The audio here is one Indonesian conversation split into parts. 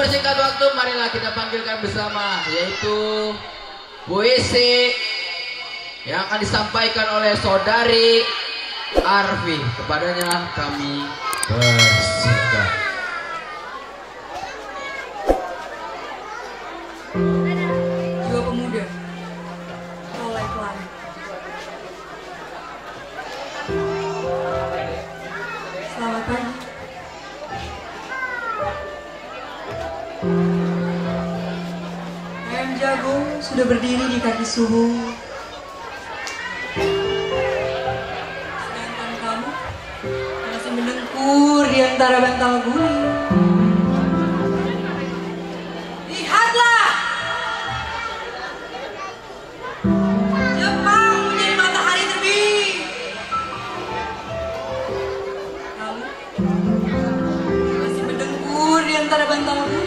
mempersingkat waktu, marilah kita panggilkan bersama, yaitu puisi yang akan disampaikan oleh saudari Arfi. Kepadanya kami bersingkat. Jiwa pemuda oleh Pelangi. Selamat pagi. Ayam jagung sudah berdiri di kaki suhu. Sedangkan kamu masih mendengkur di antara bantal guling. Lihatlah! Jepang menjadi matahari terbit. Kamu masih mendengkur di antara bantal guling.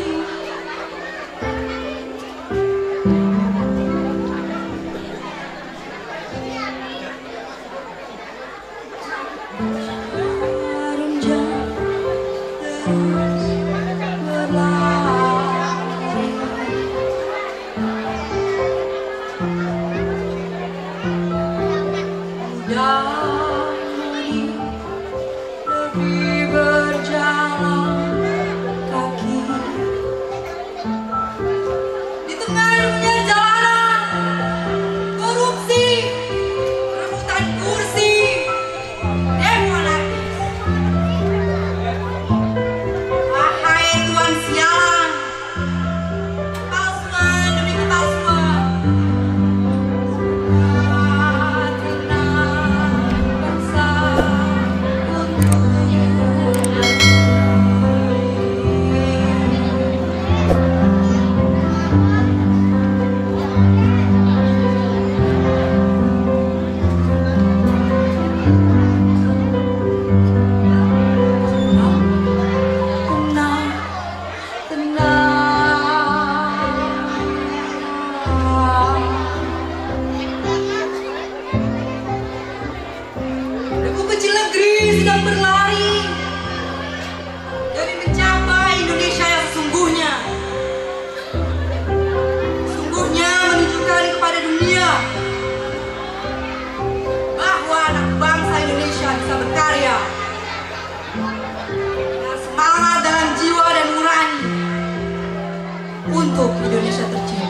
Sedang berlari demi mencapai Indonesia yang sesungguhnya, sungguhnya menunjukkan kepada dunia bahwa anak bangsa Indonesia bisa berkarya dengan semangat dalam jiwa dan nurani untuk Indonesia tercinta.